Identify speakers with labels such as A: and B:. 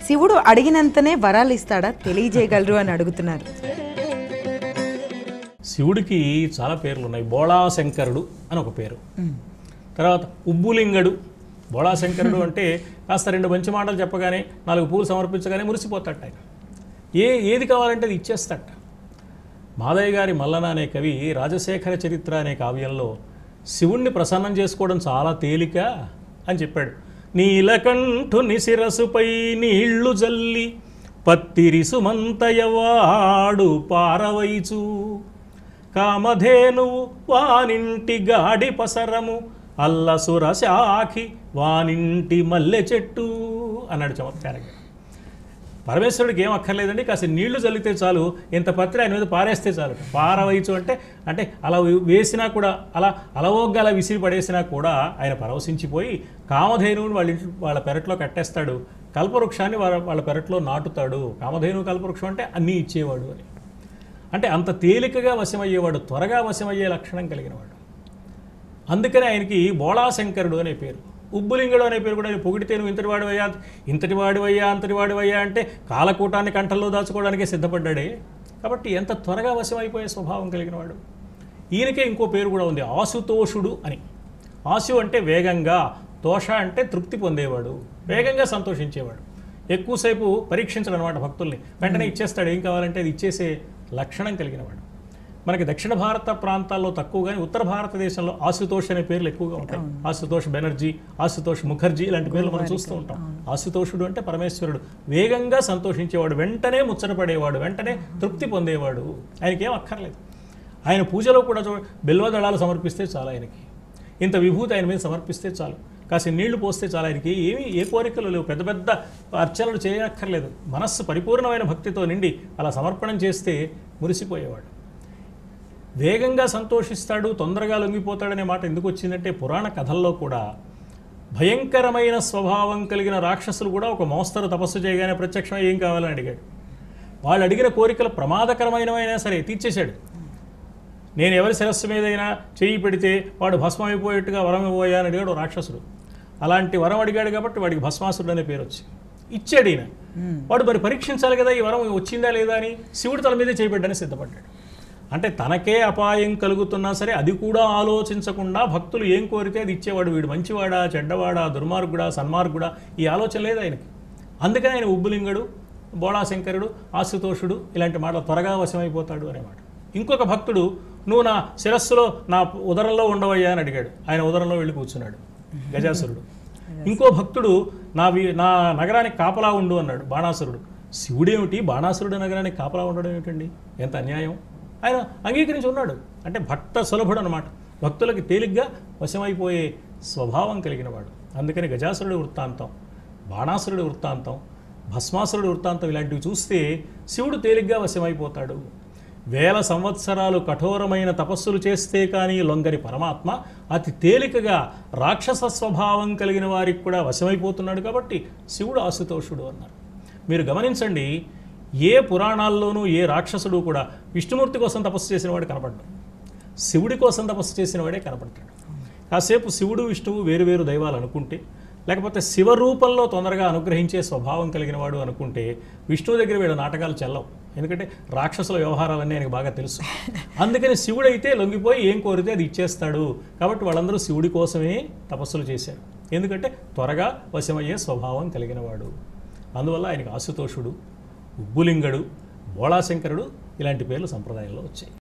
A: శివుడు అడిగినంతనే వరాలు ఇస్తాడా, తెలియజేయగలరు అని అడుగుతున్నారు.
B: శివుడికి చాలా పేర్లు ఉన్నాయి. బోళాశంకరుడు అని ఒక పేరు. తర్వాత ఉబ్బులింగడు. బోళాశంకరుడు అంటే కాస్త 2 మంచి మాటలు చెప్పగానే 4 పూలు సమర్పించగానే మురిసిపోతాట ఆయన. ఏది కావాలంటే అది ఇచ్చేస్తాట. మాదయ్య గారి మల్లన అనే కవి రాజశేఖర చరిత్ర అనే కావ్యంలో శివుణ్ణి ప్రసన్నం చేసుకోవడం చాలా తేలిక అని చెప్పాడు. నీలకంఠుని శిరసుపై నీళ్లు జల్లి పత్తిరిసుమంతయవాడు పారవైచు, కామధేనువు వానింటి గాడి పసరము, అల్లసుర శాఖి వానింటి మల్లె చెట్టు అన్నాడు చమత్కారంగా. పరమేశ్వరుడికి ఏం అక్కర్లేదండి, కాస్త నీళ్లు చల్లితే చాలు, ఇంత పత్రి ఆయన మీద పారేస్తే చాలు. పారవైచు అంటే అలా వేసినా కూడా, అలా అలవోగ్గా అలా విసిరి పడేసినా కూడా ఆయన పరవశించిపోయి కామధేనువుని వాళ్ళ పెరట్లో కట్టేస్తాడు, కల్పవృక్షాన్ని వాళ్ళ పెరట్లో నాటుతాడు. కామధేనువు కల్పవృక్షం అంటే అన్నీ ఇచ్చేవాడు అని. అంటే అంత తేలికగా వశమయ్యేవాడు, త్వరగా వశమయ్యే లక్షణం కలిగినవాడు. అందుకని ఆయనకి బోళాశంకరుడు అనే పేరు. ఉబ్బులింగుడు అనే పేరు కూడా ఆయన పొగిడితే నువ్వు ఇంతటి వాడివయ్యా అంటే కాలకూటాన్ని కంఠంలో దాచుకోవడానికే సిద్ధపడ్డాడే. కాబట్టి ఎంత త్వరగా వశమైపోయే స్వభావం కలిగినవాడు. ఈయనకే ఇంకో పేరు కూడా ఉంది, ఆశుతోషుడు అని. ఆశు అంటే వేగంగా, తోష అంటే తృప్తి పొందేవాడు, వేగంగా సంతోషించేవాడు. ఎక్కువసేపు పరీక్షించడం అనమాట భక్తుల్ని, వెంటనే ఇచ్చేస్తాడు, ఏం కావాలంటే అది ఇచ్చేసే లక్షణం కలిగినవాడు. మనకి దక్షిణ భారత ప్రాంతాల్లో తక్కువ, కానీ ఉత్తర భారతదేశంలో ఆశుతోష్ అనే పేర్లు ఎక్కువగా ఉంటాయి. ఆశుతోష్ బెనర్జీ, ఆశుతోష్ ముఖర్జీ ఇలాంటి పేర్లు మనం చూస్తూ ఉంటాం. ఆశుతోషుడు అంటే పరమేశ్వరుడు, వేగంగా సంతోషించేవాడు, వెంటనే ముచ్చటపడేవాడు, వెంటనే తృప్తి పొందేవాడు. ఆయనకేం అక్కర్లేదు. ఆయన పూజలో కూడా బిల్వదళాలు సమర్పిస్తే చాలు, ఆయనకి ఇంత విభూతి ఆయన మీద సమర్పిస్తే చాలు, కాసి నీళ్లు పోస్తే చాలు. ఆయనకి ఏ కోరికలు లేవు, పెద్ద పెద్ద అర్చనలు చేయక్కర్లేదు. మనస్సు పరిపూర్ణమైన భక్తితో నిండి అలా సమర్పణం చేస్తే మురిసిపోయేవాడు. వేగంగా సంతోషిస్తాడు, తొందరగా లొంగిపోతాడనే మాట ఎందుకు వచ్చిందంటే, పురాణ కథల్లో కూడా భయంకరమైన స్వభావం కలిగిన రాక్షసులు కూడా ఒక మోస్తరు తపస్సు చేయగానే ప్రత్యక్షంగా ఏం కావాలని అడిగాడు. వాళ్ళు అడిగిన కోరికలు ప్రమాదకరమైనవైనా సరే తీర్చేశాడు. నేను ఎవరి శిరస్సు మీదైనా చెయ్యి పెడితే వాడు భస్మైపోయేట్టుగా వరం ఇవ్వబోయా అని అడిగాడు రాక్షసుడు. అలాంటి వరం అడిగాడు కాబట్టి వాడికి భస్మాసురుడు అనే పేరు వచ్చి ఇచ్చాడు. ఈయన వాడు మరి పరీక్షించాలి కదా ఈ వరం వచ్చిందా లేదా అని, శివుడు తల మీదే చేయబడ్డాన్ని సిద్ధపడ్డాడు. అంటే తనకే అపాయం కలుగుతున్నా సరే అది కూడా ఆలోచించకుండా భక్తులు ఏం కోరితే అది ఇచ్చేవాడు. వీడు మంచివాడా, చెడ్డవాడా, దుర్మార్గుడా, సన్మార్గుడా, ఈ ఆలోచన లేదు ఆయనకి. అందుకని ఆయన ఉబ్బులింగడు, బోళాశంకరుడు, ఆశుతోషుడు ఇలాంటి మాటలు త్వరగా వశమైపోతాడు అనేమాట. ఇంకొక భక్తుడు, నువ్వు నా శిరస్సులో నా ఉదరంలో ఉండవయ్యా అని అడిగాడు. ఆయన ఉదరంలో వెళ్ళి కూర్చున్నాడు గజాసురుడు. ఇంకో భక్తుడు, నా నగరానికి కాపలా ఉండు అన్నాడు బాణాసురుడు. శివుడేమిటి బాణాసురుడు నగరానికి కాపలా ఉండడం ఏమిటండి, ఎంత అన్యాయం. ఆయన అంగీకరించి ఉన్నాడు. అంటే భక్త సులభుడు అనమాట, భక్తులకి తేలిగ్గా వశమైపోయే స్వభావం కలిగినవాడు. అందుకని గజాసురుడి వృత్తాంతం, బాణాసురుడి వృత్తాంతం, భస్మాసురుడి వృత్తాంతం ఇలాంటివి చూస్తే శివుడు తేలిగ్గా వశమైపోతాడు. 1000 సంవత్సరాలు కఠోరమైన తపస్సులు చేస్తే కానీ లొంగని పరమాత్మ అతి తేలికగా రాక్షస స్వభావం కలిగిన వారికి కూడా వశమైపోతున్నాడు. కాబట్టి శివుడు ఆశుతోషుడు అన్నారు. మీరు గమనించండి, ఏ పురాణాల్లోనూ ఏ రాక్షసుడు కూడా విష్ణుమూర్తి కోసం తపస్సు చేసిన వాడు కనపడ్డాడు, శివుడి కోసం తపస్సు చేసిన వాడే కనపడతాడు. కాసేపు శివుడు విష్ణువు వేరువేరు దైవాలు అనుకుంటే, లేకపోతే శివరూపంలో తొందరగా అనుగ్రహించే స్వభావం కలిగిన వాడు అనుకుంటే విష్ణువు దగ్గర వీళ్ళ నాటకాలు చెల్లవు. ఎందుకంటే రాక్షసుల వ్యవహారాలన్నీ ఆయనకు బాగా తెలుసు. అందుకని శివుడైతే లొంగిపోయి ఏం కోరితే అది ఇచ్చేస్తాడు. కాబట్టి వాళ్ళందరూ శివుడి కోసమే తపస్సులు చేశారు, ఎందుకంటే త్వరగా వశమయ్యే స్వభావం కలిగిన వాడు. అందువల్ల ఆయనకు ఆశుతోషుడు, ఉబ్బులింగడు, బోళాశంకరుడు ఇలాంటి పేర్లు సంప్రదాయంలో వచ్చాయి.